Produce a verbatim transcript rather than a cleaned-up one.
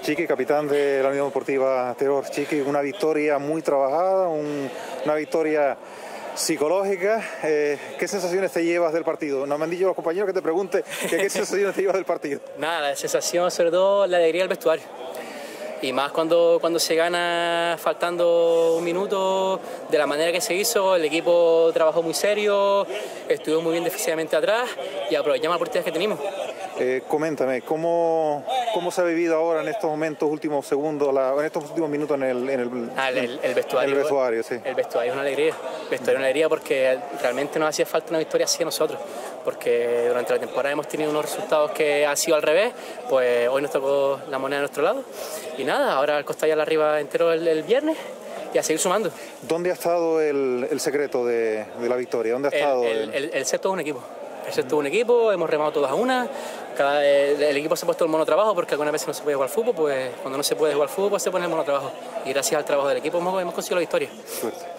Chiqui, capitán de la Unión Deportiva Terror. Chiqui, una victoria muy trabajada, un, una victoria psicológica. Eh, ¿Qué sensaciones te llevas del partido? No me han dicho los compañeros que te pregunte que, qué sensaciones te llevas del partido. Nada, la sensación, sobre todo la alegría del vestuario. Y más cuando, cuando se gana faltando un minuto, de la manera que se hizo, el equipo trabajó muy serio, estuvo muy bien defensivamente atrás y aprovechamos las oportunidades que tenemos. Eh, coméntame, ¿cómo, ¿cómo se ha vivido ahora en estos momentos, últimos segundos, la, en estos últimos minutos en el, en el, ah, el, el, el vestuario? El vestuario, sí. El vestuario es una alegría, el vestuario es una alegría porque realmente nos hacía falta una victoria así a nosotros, porque durante la temporada hemos tenido unos resultados que han sido al revés, pues hoy nos tocó la moneda de nuestro lado y nada, ahora el Costa ya la arriba entero el, el viernes y a seguir sumando. ¿Dónde ha estado el, el secreto de, de la victoria? ¿Dónde ha estado? El, el, el, el secto es un equipo. El secto es un equipo, hemos remado todas a una. Cada, el, el equipo se ha puesto el monotrabajo porque algunas veces no se puede jugar al fútbol, pues cuando no se puede jugar al fútbol pues se pone el monotrabajo. Y gracias al trabajo del equipo hemos, hemos conseguido la victoria. Suerte.